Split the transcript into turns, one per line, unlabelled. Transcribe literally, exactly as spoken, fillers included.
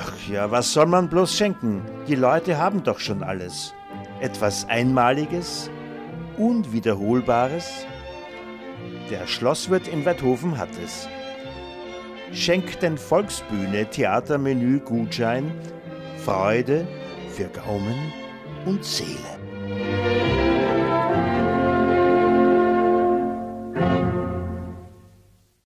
Ach ja, was soll man bloß schenken? Die Leute haben doch schon alles. Etwas Einmaliges, Unwiederholbares. Der Schlosswirt in Weidhofen hat es. Schenkt den Volksbühne Theatermenü Gutschein Freude für Gaumen und Seele.